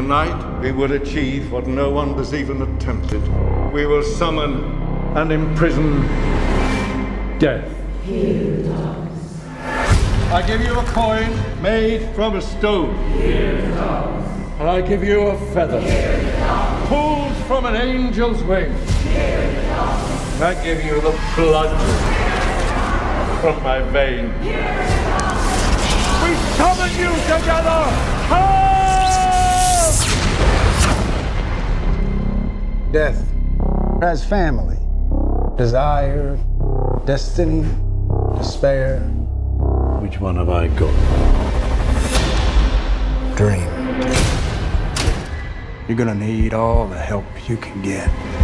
tonight we will achieve what no one has even attempted. We will summon and imprison death. Here it comes. I give you a coin made from a stone. Here it comes. And I give you a feather. Here it comes. Pulled from an angel's wing. Here it comes. And I give you the blood from my vein. Here it comes. We summon you together! Help! Death has family, desire, destiny, despair. Which one have I got? Dream. You're gonna need all the help you can get.